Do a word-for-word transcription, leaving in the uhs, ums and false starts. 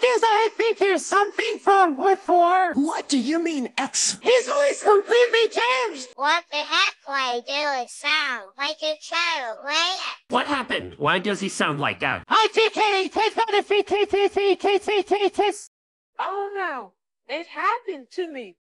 Because I think there's something wrong with four. What do you mean, X? His voice completely changed. What the heck do I do? It sound like a child, right? What happened? Why does he sound like that? I think he takes on a feet. Oh no, it happened to me.